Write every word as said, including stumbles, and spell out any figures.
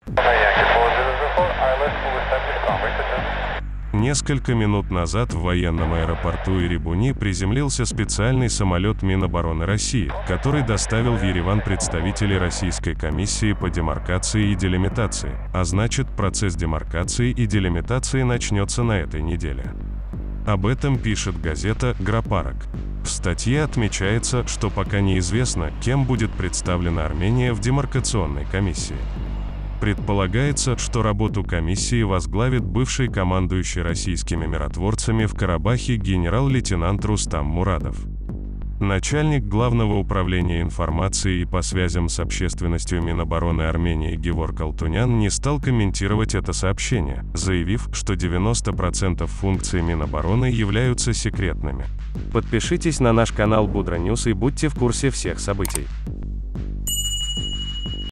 Несколько минут назад в военном аэропорту Эребуни приземлился специальный самолет Минобороны России, который доставил в Ереван представителей Российской комиссии по демаркации и делимитации, а значит, процесс демаркации и делимитации начнется на этой неделе. Об этом пишет газета «Грапарок». В статье отмечается, что пока неизвестно, кем будет представлена Армения в демаркационной комиссии. Предполагается, что работу комиссии возглавит бывший командующий российскими миротворцами в Карабахе генерал-лейтенант Рустам Мурадов. Начальник Главного управления информации и по связям с общественностью Минобороны Армении Геворг Алтунян не стал комментировать это сообщение, заявив, что девяносто процентов функций Минобороны являются секретными. Подпишитесь на наш канал Будра Ньюс и будьте в курсе всех событий.